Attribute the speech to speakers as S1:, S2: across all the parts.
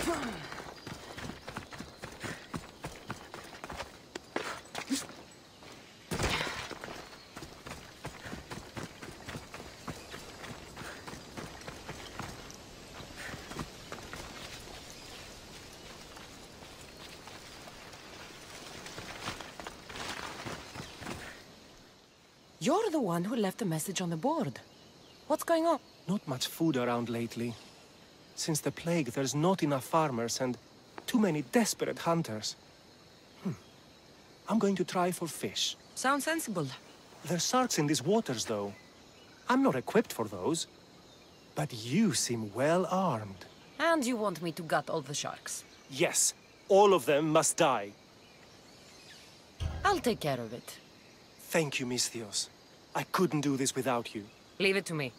S1: You're the one who left a message on the board. What's going on?
S2: Not much food around lately. Since the plague, there's not enough farmers and too many desperate hunters. I'm going to try for fish.
S1: Sounds sensible.
S2: There's sharks in these waters, though. I'm not equipped for those. But you seem well armed.
S1: And you want me to gut all the sharks?
S2: Yes, all of them must die.
S1: I'll take care of it.
S2: Thank you, Misthios. I couldn't do this without you.
S1: Leave it to me.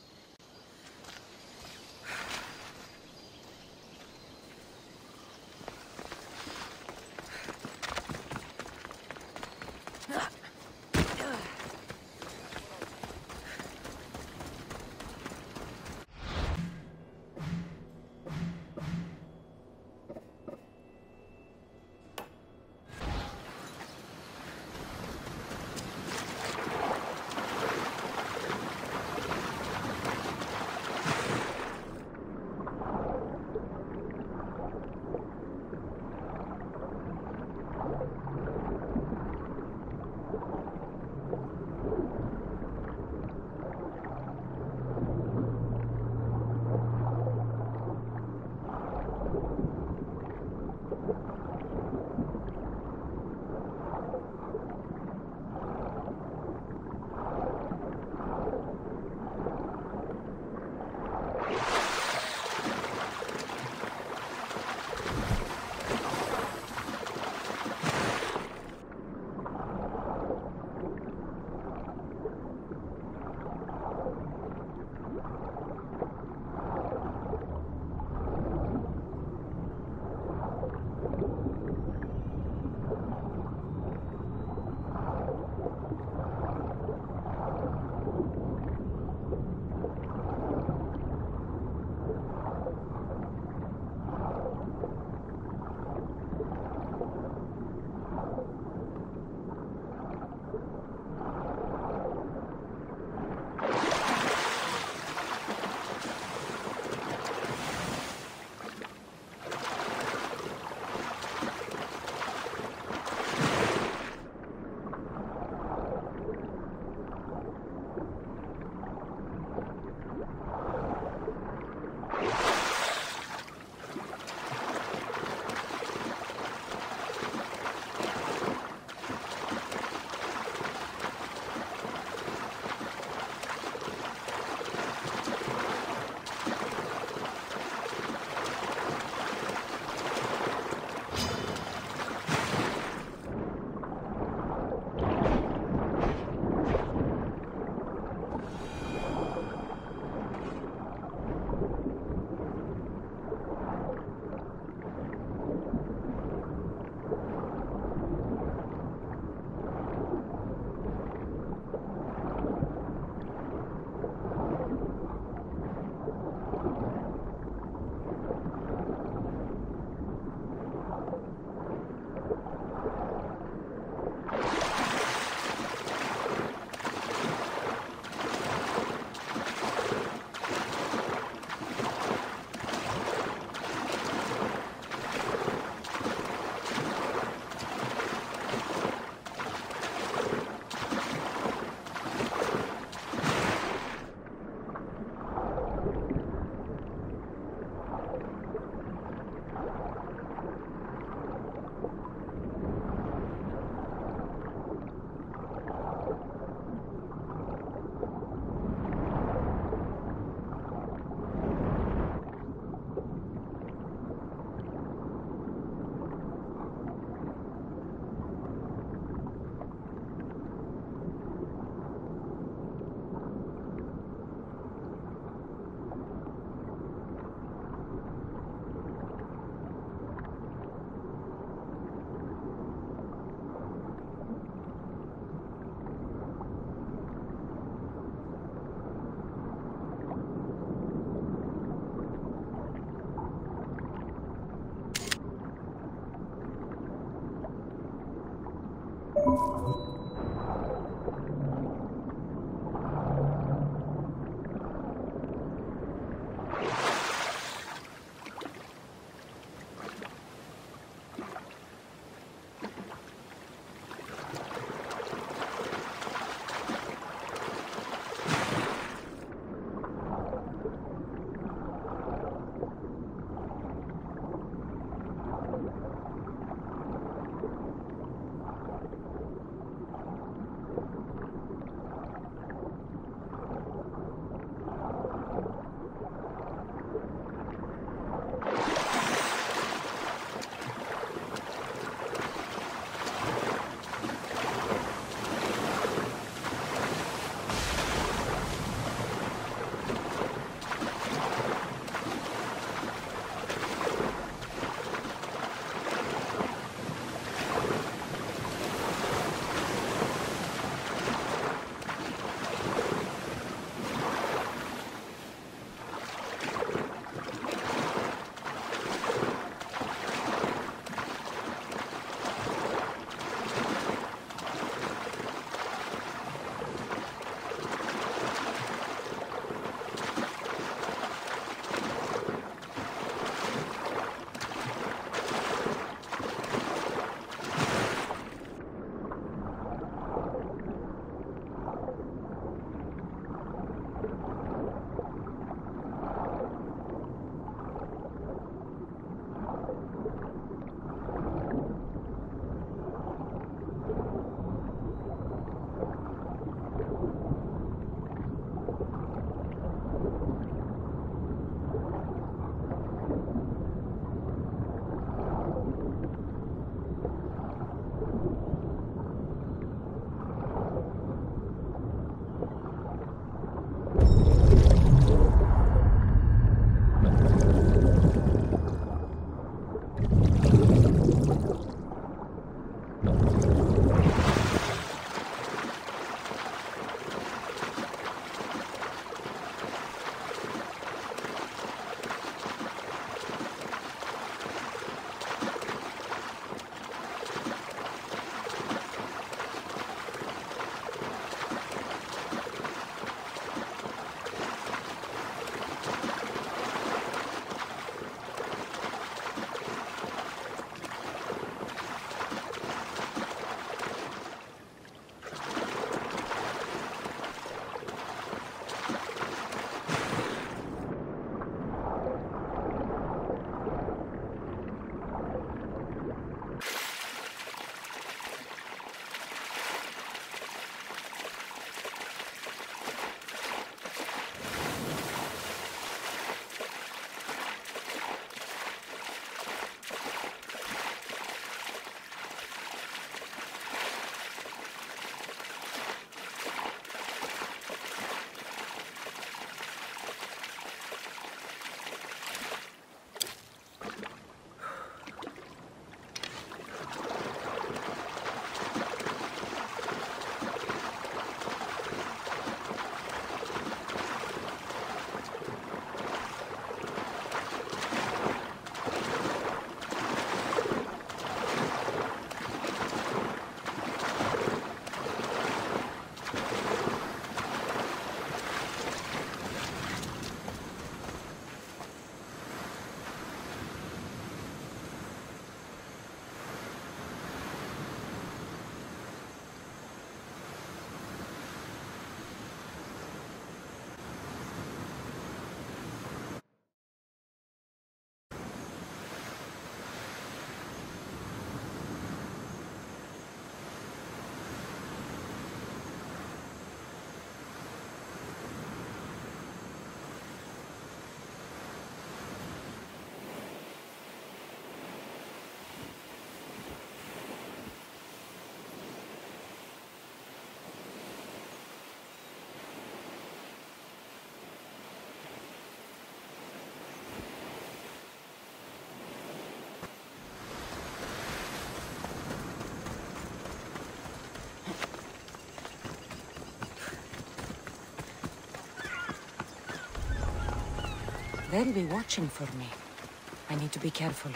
S1: They'll be watching for me. I need to be careful.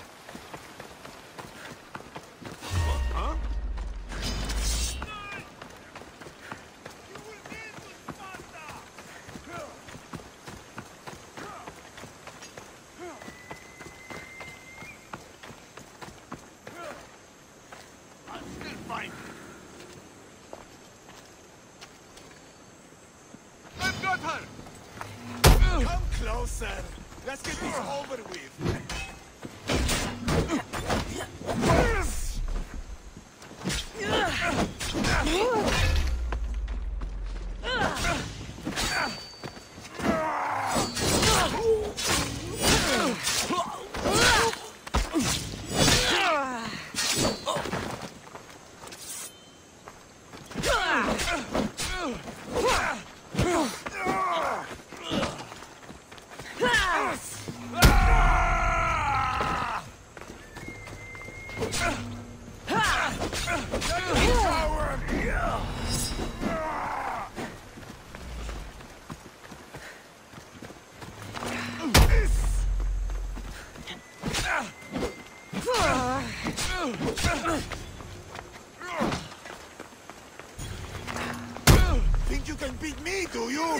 S3: I've got her! Come closer! Let's get this over with! Think you can beat me, do you?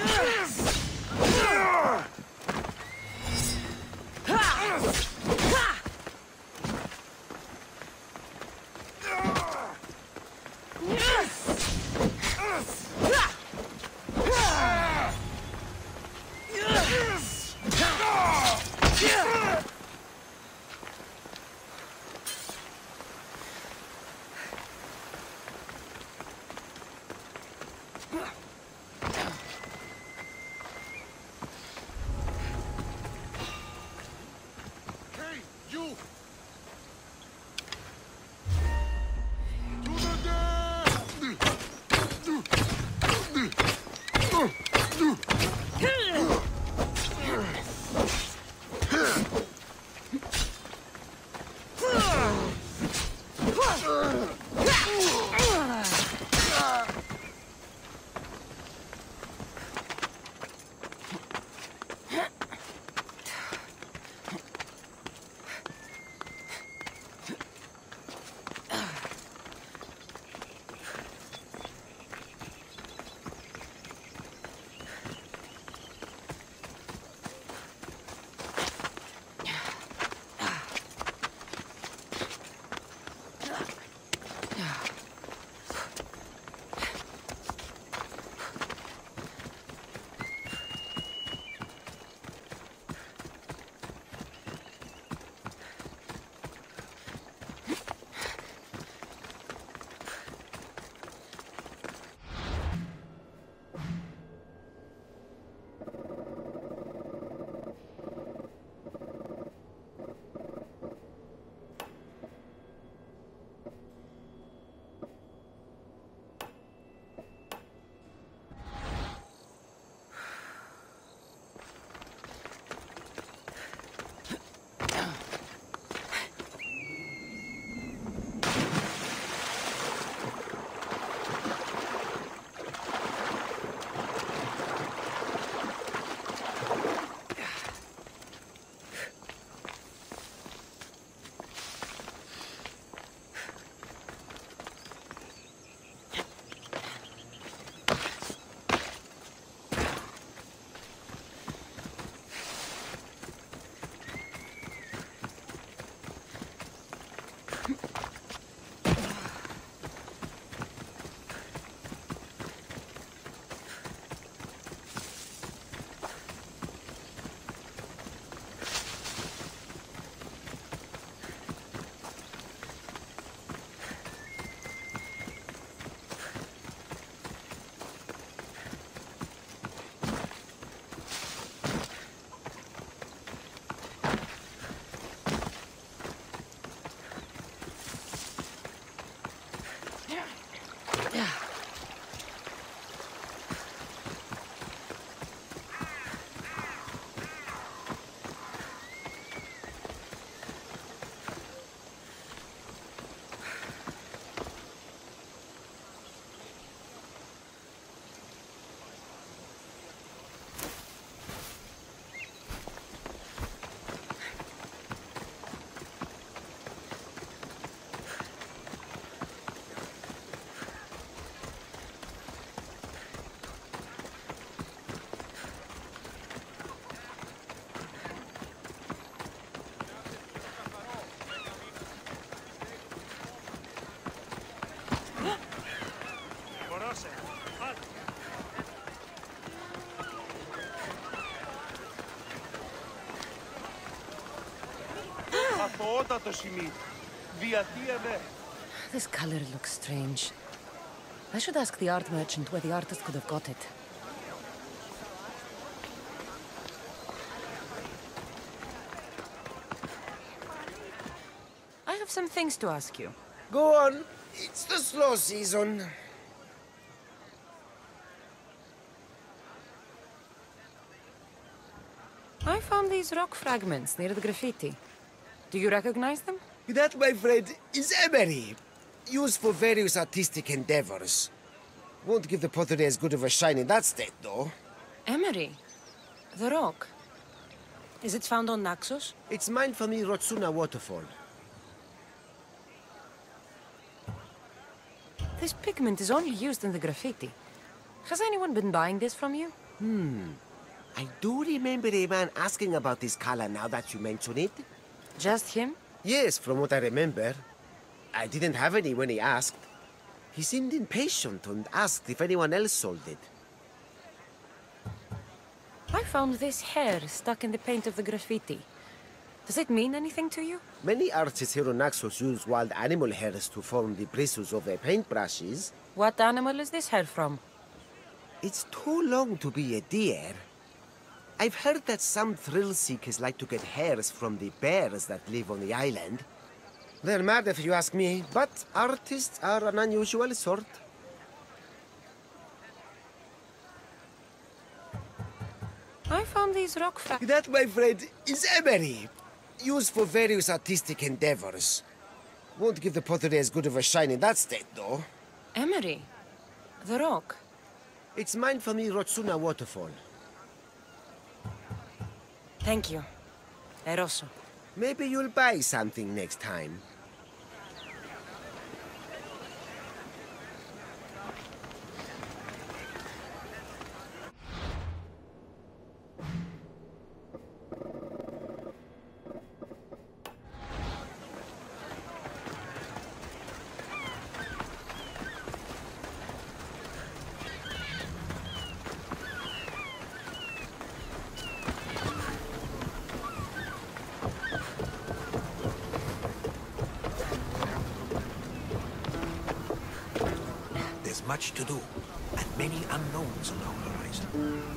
S4: Αθωότατο σημείο. Διατίανε.
S1: This color looks strange. I should ask the art merchant where the artist could have got it. I have some things to ask you.
S5: Go on. It's the slow season.
S1: I found these rock fragments near the graffiti. Do you recognize them?
S5: That, my friend, is emery. Used for various artistic endeavors. Won't give the pottery as good of a shine in that state, though.
S1: Emery? The rock? Is it found on Naxos?
S5: It's mined from the Rotsuna waterfall.
S1: This pigment is only used in the graffiti. Has anyone been buying this from you?
S5: I do remember a man asking about this color now that you mention it.
S1: Just him?
S5: Yes, from what I remember. I didn't have any when he asked. He seemed impatient and asked if anyone else sold it.
S1: I found this hair stuck in the paint of the graffiti. Does it mean anything to you?
S5: Many artists here on Naxos use wild animal hairs to form the bristles of their paintbrushes.
S1: What animal is this hair from?
S5: It's too long to be a deer. I've heard that some thrill seekers like to get hairs from the bears that live on the island. They're mad if you ask me, but artists are an unusual sort.
S1: I found these rock
S5: That, my friend, is emery. Used for various artistic endeavors. Won't give the pottery as good of a shine in that state, though.
S1: Emery? The rock?
S5: It's mined from the Rotsuna waterfall.
S1: Thank you. Eroso.
S5: Maybe you'll buy something next time.
S3: Much to do, and many unknowns on our horizon.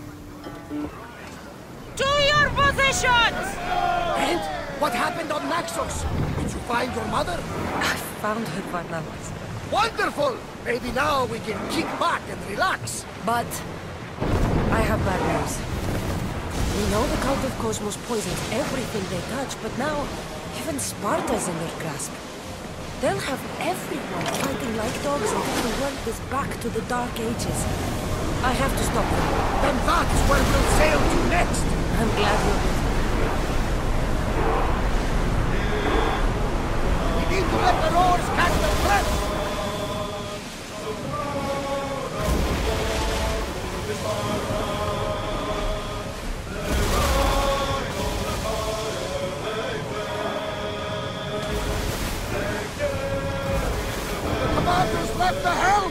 S1: To your positions!
S3: And what happened on Naxos? Did you find your mother?
S1: I found her, Barnabas.
S3: Wonderful! Maybe now we can kick back and relax.
S1: But I have bad news. We know the cult of Cosmos poisons everything they touch, but now even Sparta's in their grasp. They'll have everyone fighting like dogs until the world is back to the Dark Ages. I have to stop them.
S3: Then that's where we'll sail to next!
S1: I'm glad you're with me.
S3: We need to let the oars catch the threat! Commander's left the helm!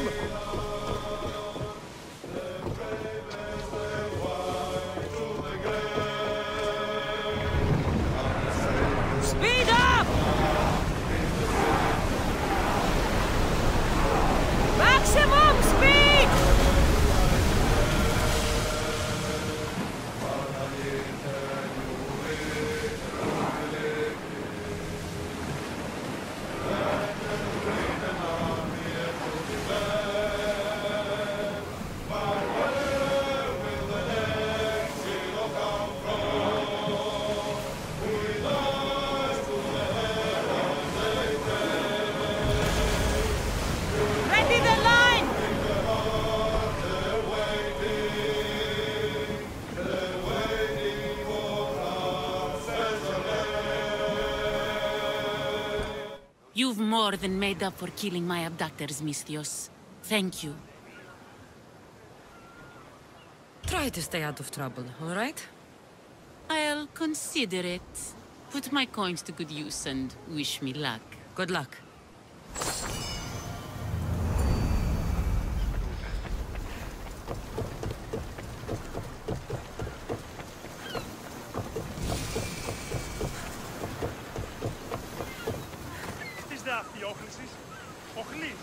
S1: Speed up! Maximum speed! Ready the line!
S6: You've more than made up for killing my abductors, Misthios. Thank you.
S1: Try to stay out of trouble, all right?
S6: I'll consider it. Put my coins to good use and wish me luck.
S1: Good luck.
S4: please.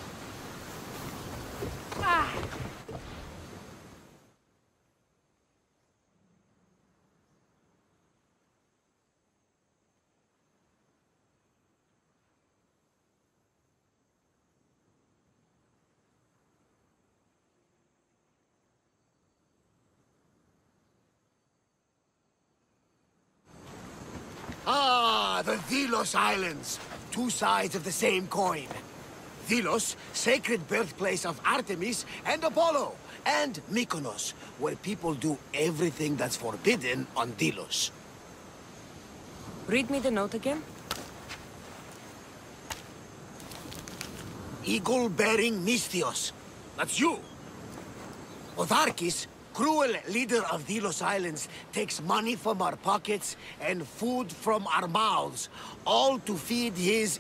S3: Ah, the Delos Islands. Two sides of the same coin. Delos, sacred birthplace of Artemis and Apollo. And Mykonos, where people do everything that's forbidden on Delos.
S1: Read me the note again.
S3: Eagle-bearing Misthios. That's you. Otharkis, cruel leader of Delos Islands, takes money from our pockets and food from our mouths, all to feed his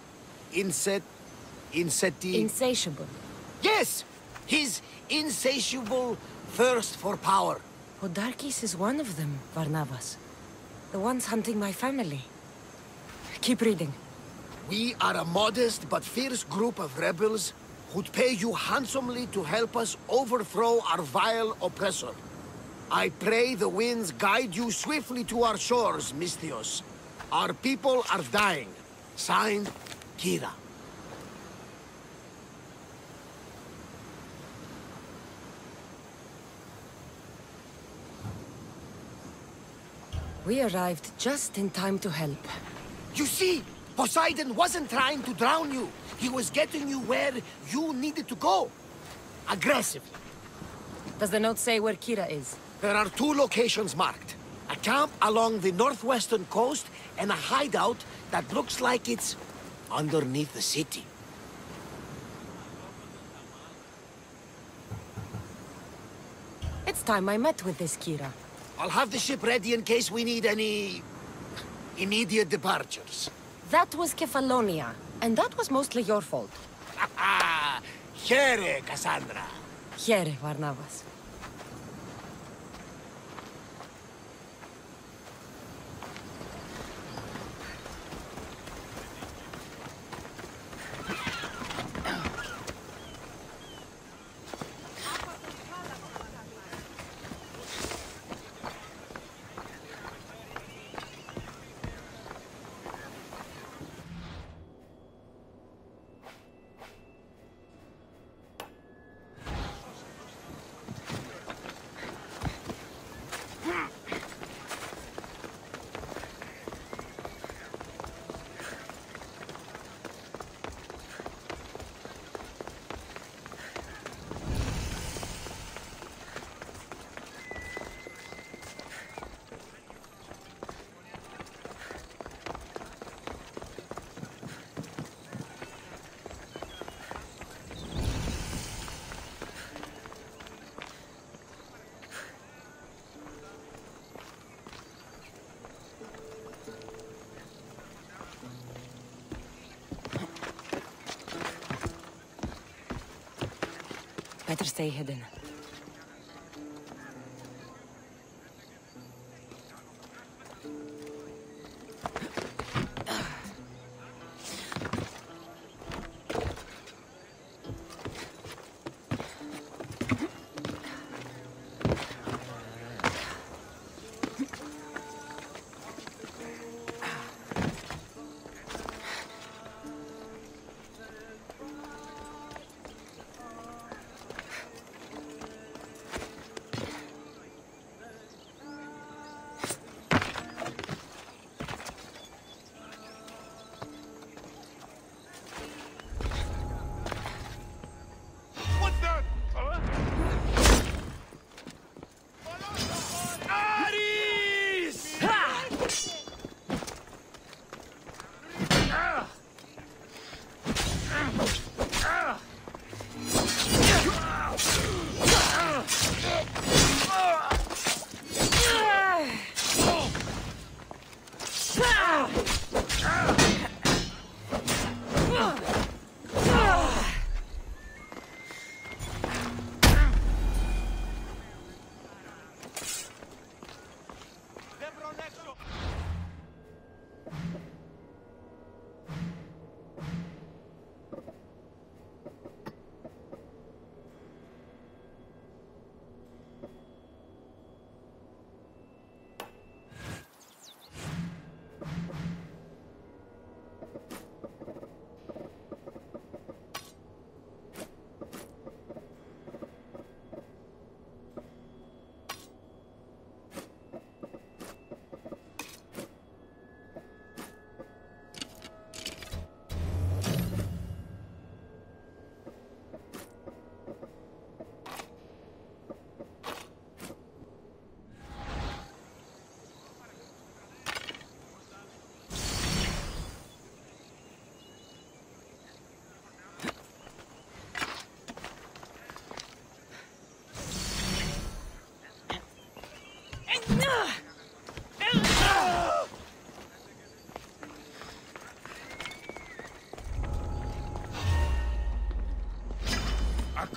S1: Insatiable.
S3: Yes! His insatiable thirst for power.
S1: Odarkis is one of them, Varnavas. The ones hunting my family. Keep reading.
S3: We are a modest but fierce group of rebels who'd pay you handsomely to help us overthrow our vile oppressor. I pray the winds guide you swiftly to our shores, Misthios. Our people are dying. Signed, Kira.
S1: We arrived just in time to help.
S3: You see, Poseidon wasn't trying to drown you. He was getting you where you needed to go. Aggressively.
S1: Does the note say where Kira is?
S3: There are two locations marked. A camp along the northwestern coast and a hideout that looks like it's underneath the city.
S1: It's time I met with this Kira.
S3: I'll have the ship ready in case we need any immediate departures.
S1: That was Kefalonia, and that was mostly your fault.
S3: Here, Cassandra.
S1: Here, Varnavas. Better stay hidden.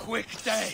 S3: quick day.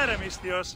S4: ρε μύστιος.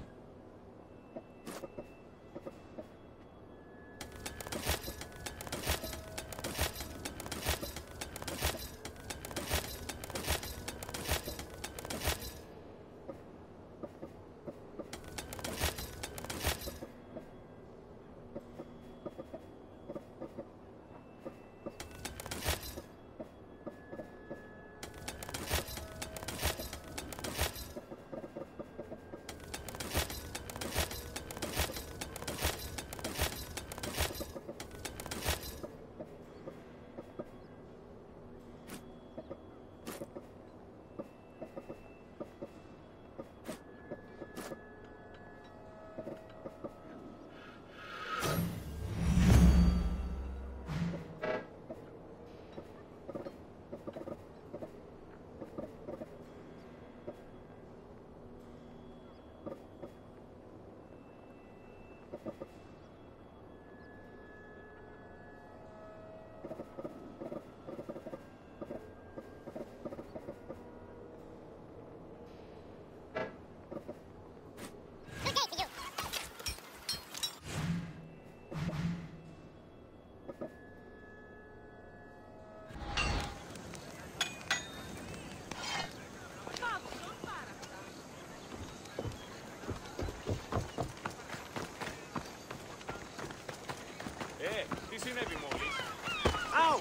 S4: Τι συνέβη μόλις? Άου!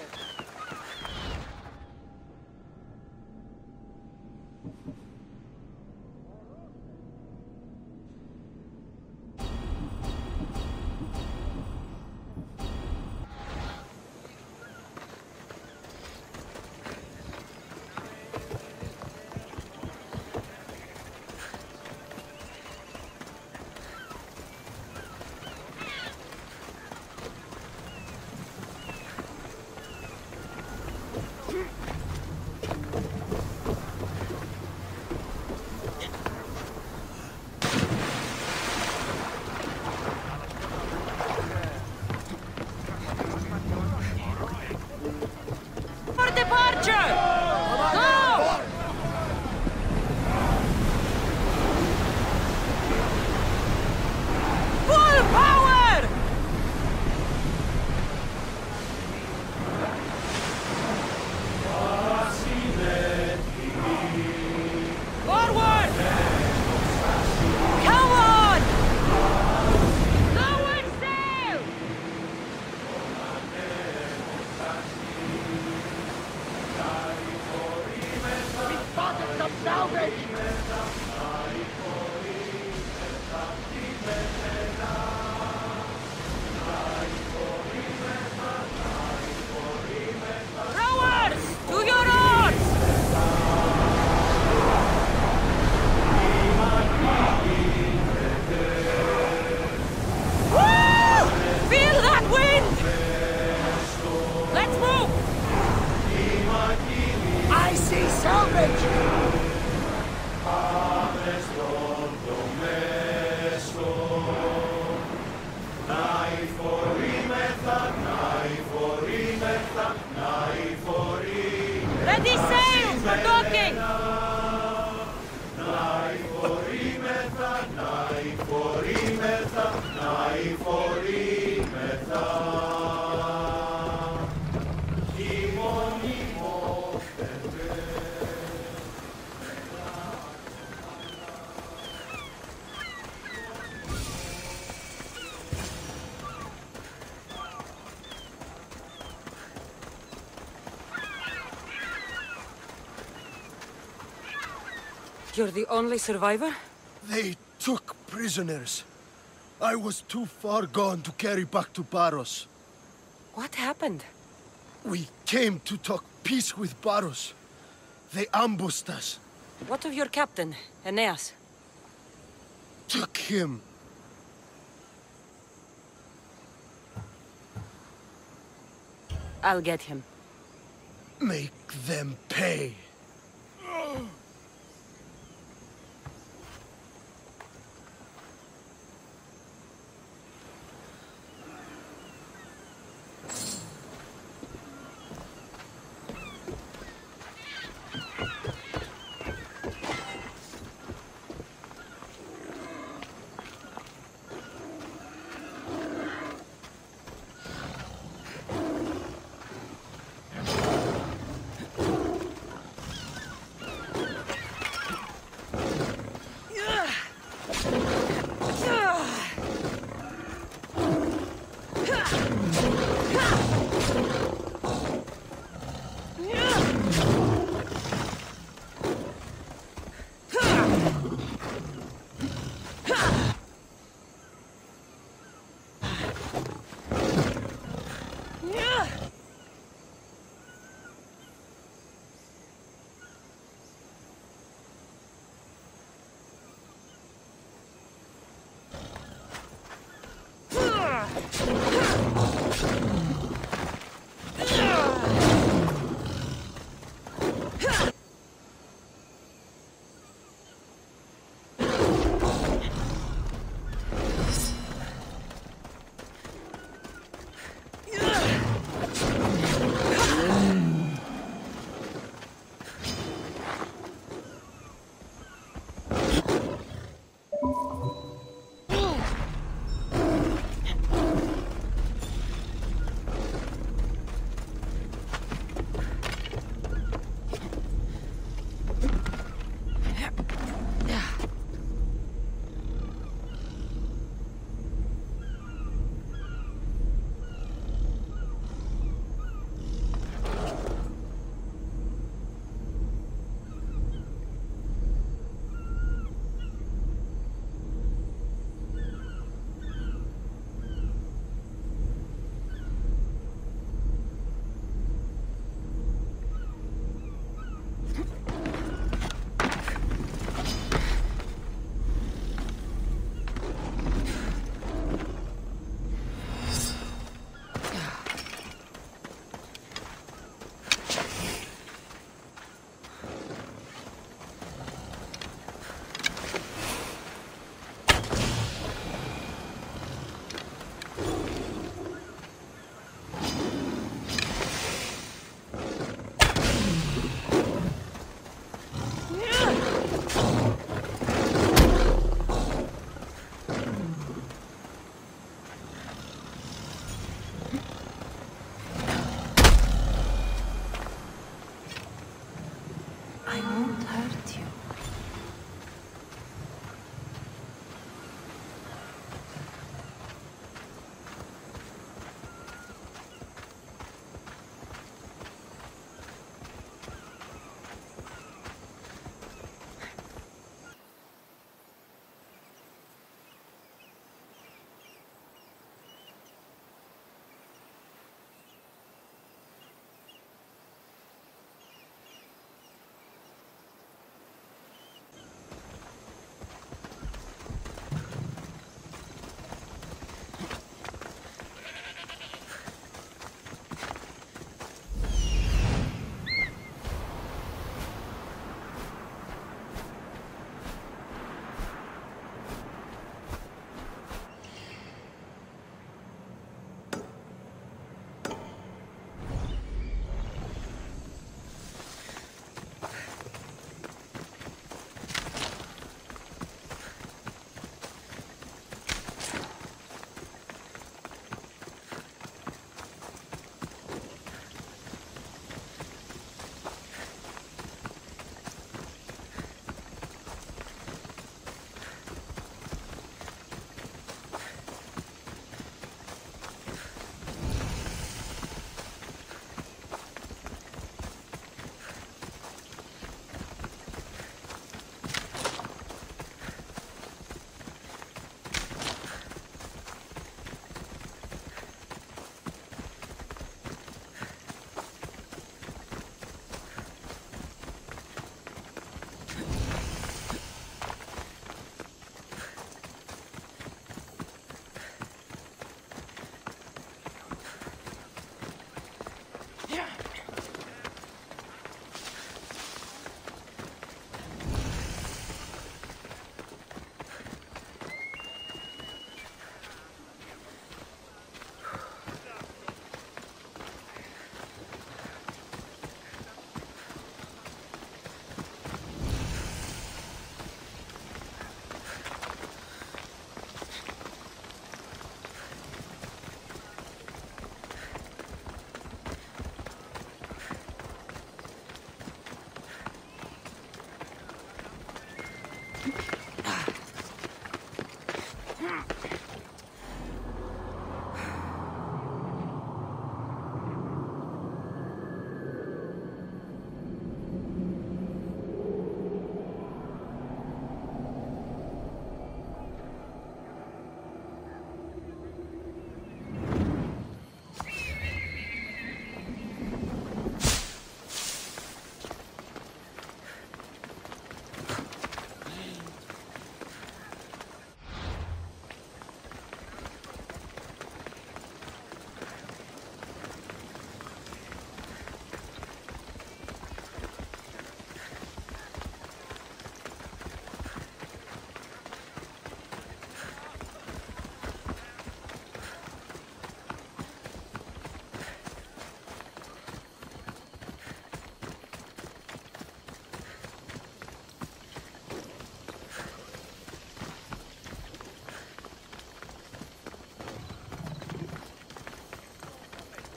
S1: Ready sails for docking! You're the only survivor?
S3: They took prisoners. I was too far gone to carry back to Paros.
S1: What happened?
S3: We came to talk peace with Paros. They ambushed us.
S1: What of your captain, Aeneas?
S3: Took him.
S1: I'll get him.
S3: Make them pay.
S1: I won't hurt you.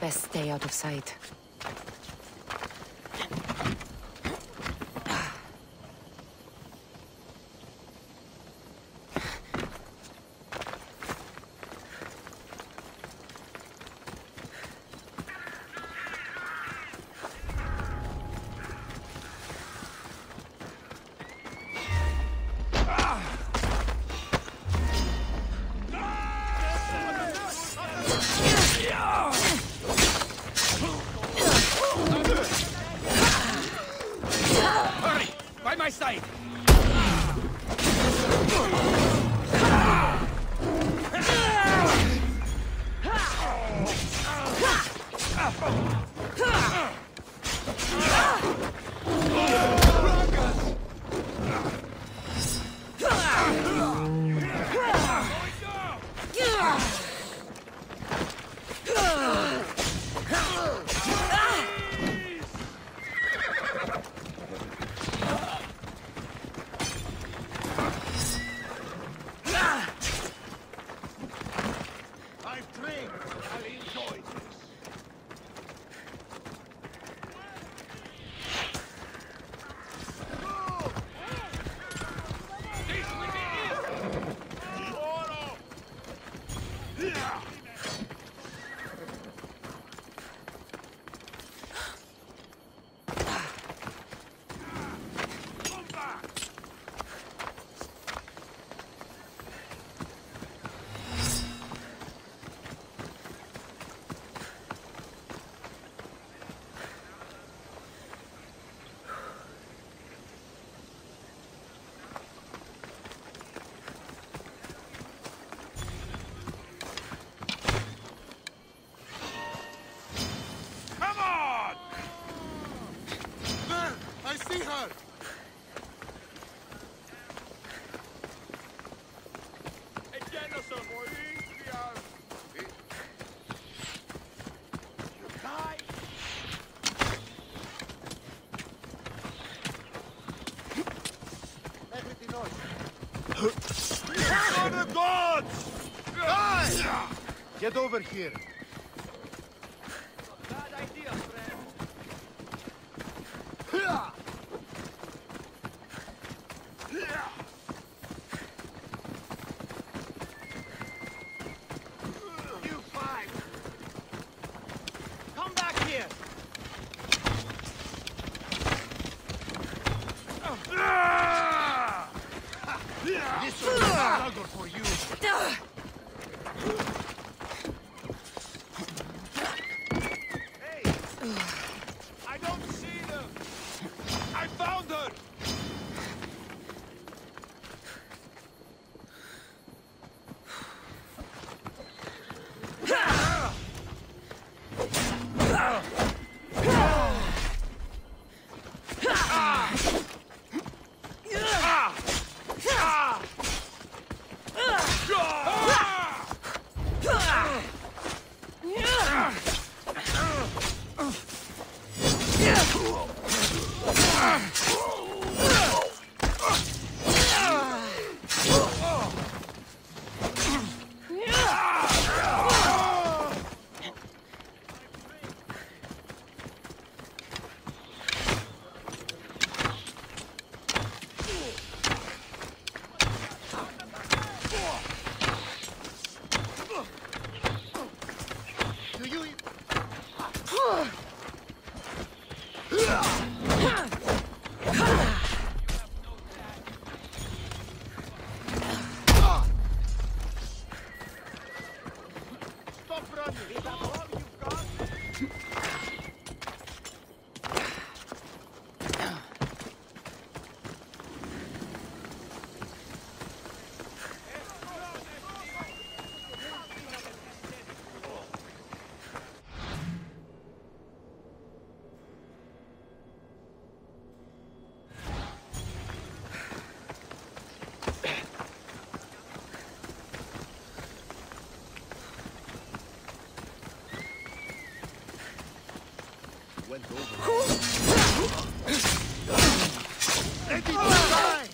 S1: Best stay out of sight.
S3: For the gods! Die! Get over here.
S4: Bad idea, friend.
S3: You fight! Come back here! This will be a struggle for you. Hey! I don't see them! I found her! Stop running! Is that all you've got? Ready to die!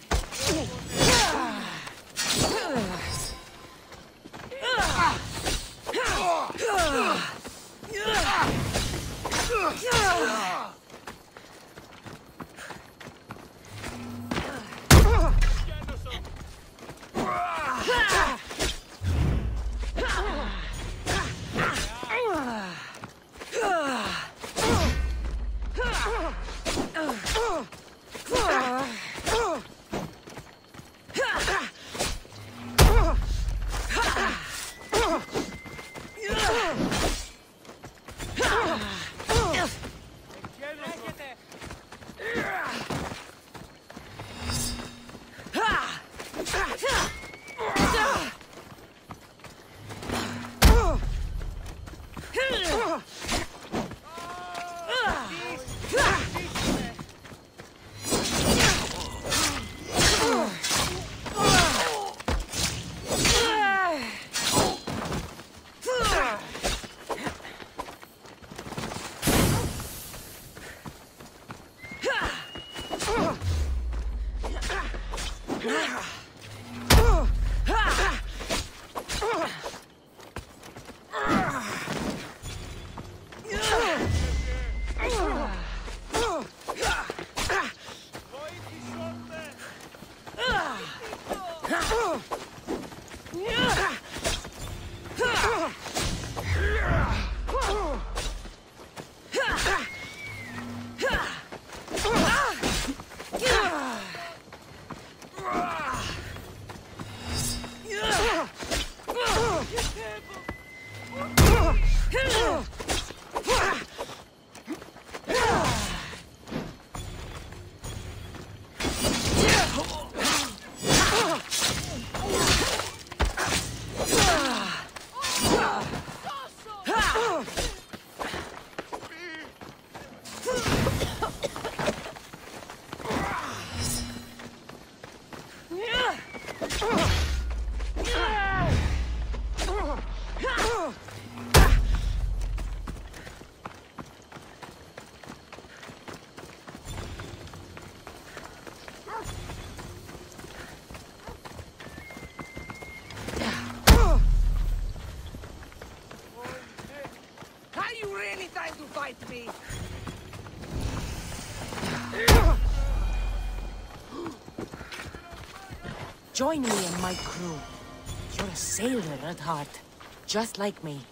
S1: Join me and my crew. You're a sailor at heart, just like me.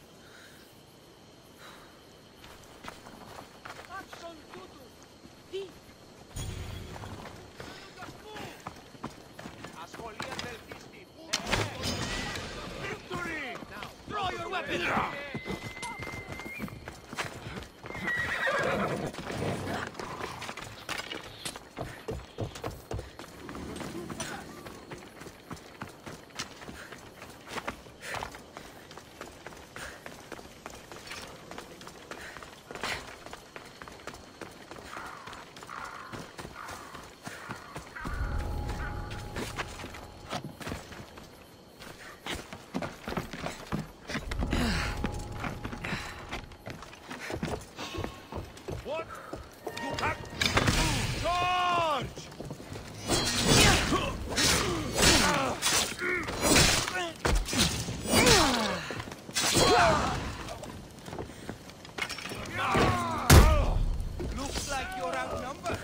S4: Victory! Now, throw your weapon! What? You can't... Charge! Looks like you're outnumbered.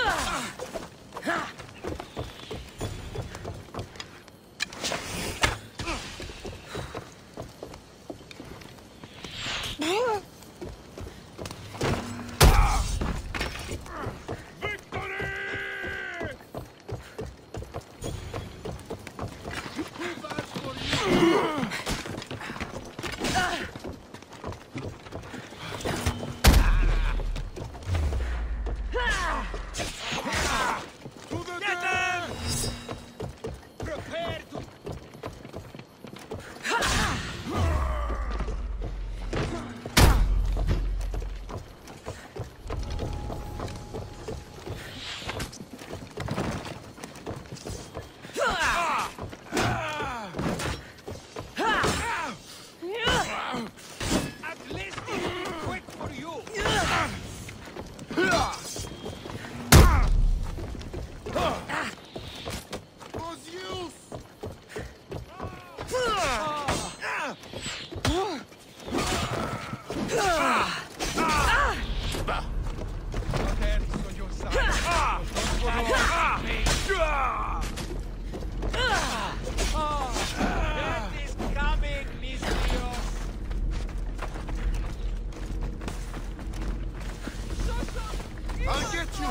S4: I'll get you!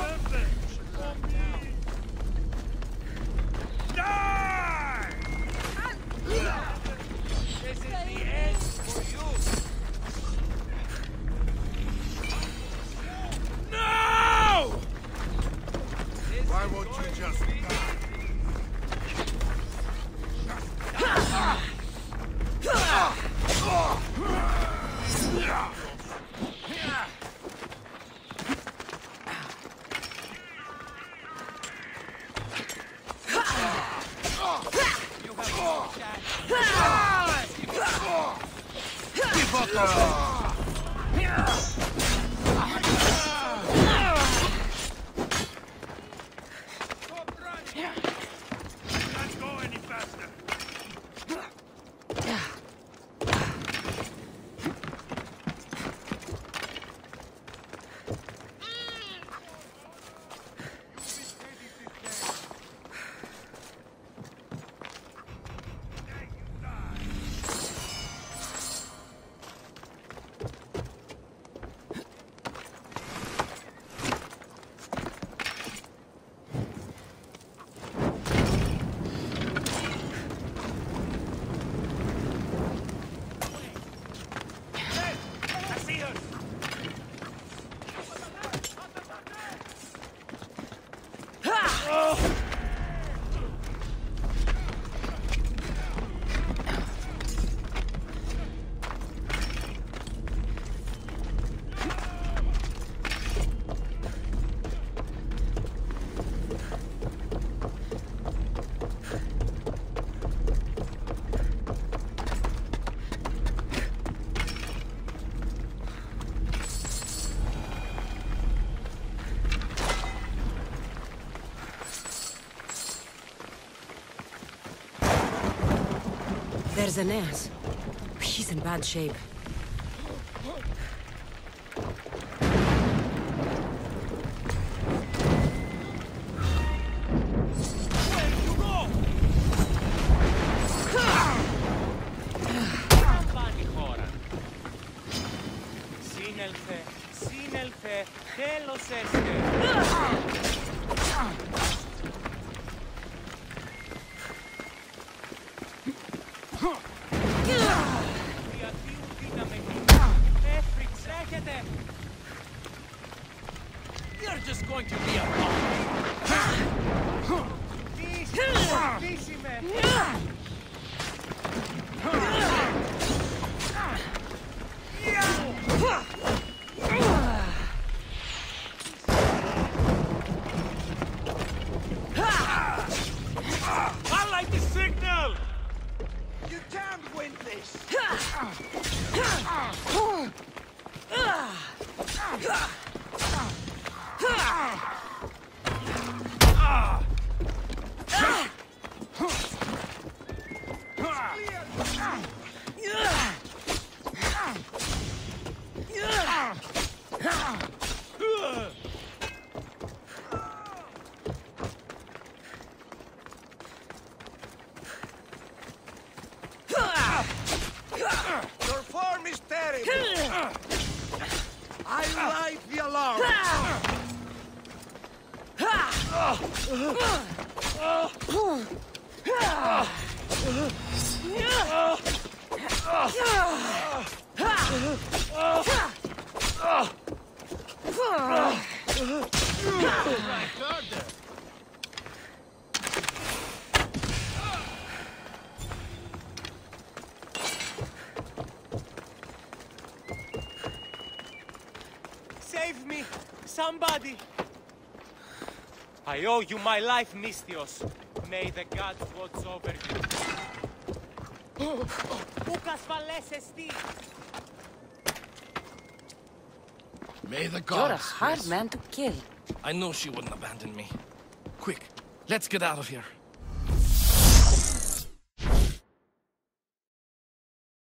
S4: Die! This is the end for you! No! Why won't you just die?
S1: There's Aeneas. He's in bad shape.
S4: Σύνελθε, τέλος έστε. Διατίουν δύναμη. Έφρυξ, έχετε. You're just going to be a bomb. Δύσιμε. I like the signal! You can't win this! Your form is terrible! I light the alarm! Save me! Somebody! I owe you my life, Misthios. May the gods watch over you.
S7: May the gods.
S1: You're a hard man to kill.
S7: I know she wouldn't abandon me. Quick, let's get out of here.